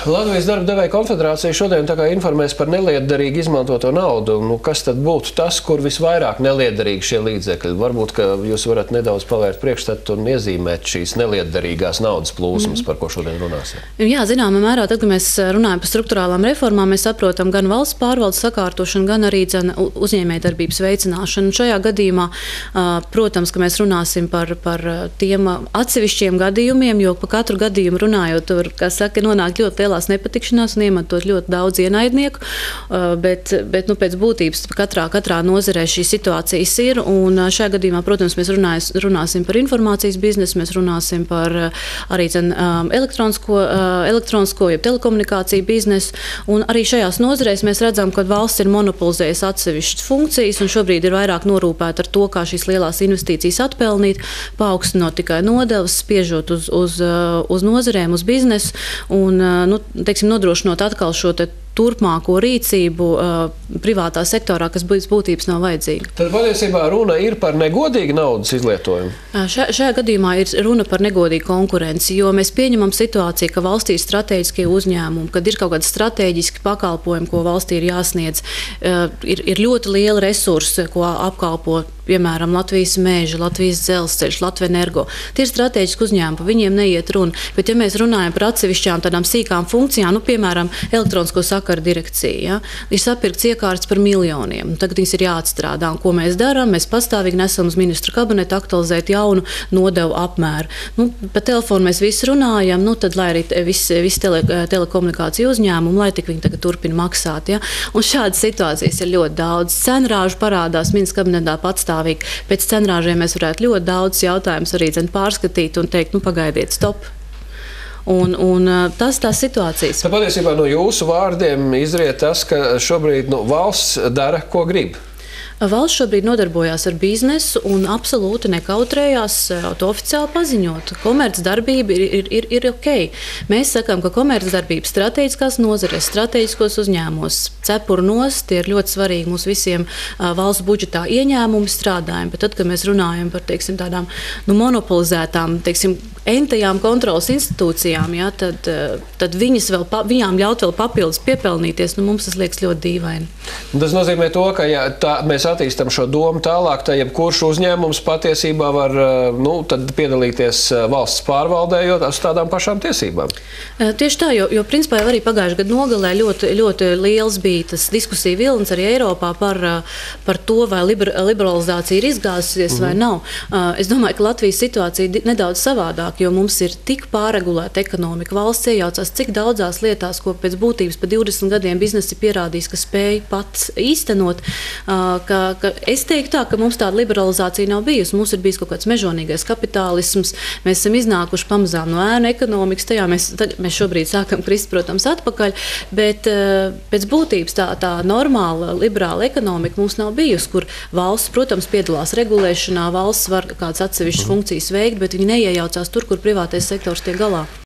Latvijas darba devēja konfederācija šodien informēs par nelietderīgi izmantoto naudu. Kas tad būtu tas, kur visvairāk nelietderīgi šie līdzekļi? Varbūt, ka jūs varat nedaudz pavērt priekšstatu un iezīmēt šīs nelietderīgās naudas plūsmas, par ko šodien runāsim. Jā, zināmā mērā, tad, kad mēs runājam par struktūrālām reformām, mēs saprotam gan valsts pārvaldes sakārtošanu, gan arī uzņēmējdarbības veicināšanu. Šajā gadījumā, protams, ka mēs runāsim par tiem atsevišķiem gadījumiem, jo pa katru gadījumu runājot, tur, kā saka, nonāk ļoti lielās nepatikšanās un iemetot ļoti daudz ienaidnieku, bet pēc būtības katrā nozarē šīs situācijas ir, un šajā gadījumā, protams, mēs runāsim par informācijas biznesu, mēs runāsim par arī elektronisko, jeb telekomunikāciju biznesu, un arī šajās nozarēs mēs redzam, ka valsts ir monopolizējusi atsevišķas funkcijas, un šobrīd ir vairāk norūpēta ar to, kā šīs lielās investīcijas atpelnīt, paaugstinot tikai nodevas, spiežot uz nozarēm, uz biznesu, un nodrošinot atkal šo turpmāko rīcību privātā sektorā, kas būtības nav vajadzīga. Tad patiesībā runa ir par negodīgu naudas izlietojumu? Šajā gadījumā ir runa par negodīgu konkurenci, jo mēs pieņemam situāciju, ka valstī ir strateģiskie uzņēmumi, kad ir kaut kādi strateģiski pakalpojumi, ko valstī ir jāsniedz. Ir ļoti liela resursi, ko apkalpo, piemēram, Latvijas meži, Latvijas dzelzceļš, Latvenergo. Tie ir strateģiski uzņēmumi, pa viņiem neiet runa. Bet, ja mēs runājam par atsevišķām tādām sīkām funkcijām, piemēram, elektronisko sakaru direkcija, ja, ir sapirkts iekārtas par miljoniem. Tagad viņas ir jāatstrādā. Un ko mēs darām? Mēs pastāvīgi nesam uz ministru kabinetu aktualizēt jaunu nodevu apmēru. Pa telefonu mēs visi runājam, tad lai arī visi telekomunikāciju uzņēmumi, lai tik viņi tagad turpina maksāt. Ja. Un šādas situācijas ir ļoti daudz. Cenrāžu parādās ministru kabinetā patstāvīgi. Pēc cenrāžiem mēs varētu ļoti daudz jautājumus arī pārskatīt un teikt, pagaidiet, stop. Un tās situācijas. Tad patiesībā no jūsu vārdiem izriet tas, ka šobrīd valsts dara, ko grib. Valsts šobrīd nodarbojās ar biznesu un absolūti nekautrējās to oficiāli paziņot. Komercdarbība ir ok. Mēs sakām, ka komercdarbība strateģiskās nozarēs, strateģiskos uzņēmumos, cepuru nost, tie ir ļoti svarīgi mums visiem valsts budžetā ieņēmumi strādājumi. Bet tad, kad mēs runājam par tādām monopolizētām, entajām kontrolas institūcijām, ja, tad viņām ļaut vēl papildus piepelnīties, mums tas liekas ļoti dīvaini. Tas nozīmē to, ka mēs attīstam šo domu tālāk, tad jebkurš uzņēmums patiesībā var tad piedalīties valsts pārvaldējot uz tādām pašām tiesībām. Tieši tā, jo principā arī pagājušajā gada nogalē ļoti liels bija tas diskusija vilnis arī Eiropā par to, vai liberalizācija ir izgāzusies vai nav. Es domāju, ka Latvijas situācija ir nedaudz savādāk, jo mums ir tik pārregulēta ekonomika, valsts iejaucās cik daudzās lietās, ko pēc būtības pa 20 gadiem biznesi ir pierādījis, ka spēj pats īstenot, ka es teiktu tā, ka mums tāda liberalizācija nav bijusi. Mums ir bijis kaut kāds mežonīgais kapitālisms, mēs esam iznākuši pamazām no ēnu ekonomikas, tajā mēs šobrīd sākam krist, protams, atpakaļ, bet pēc būtības tā normāla liberāla ekonomika mums nav bijusi, kur valsts, protams, piedalās regulēšanā, valsts var kādas atsevišķas funkcijas veikt, bet viņi neiejaucās tur, kur privātais sektors tiek galā.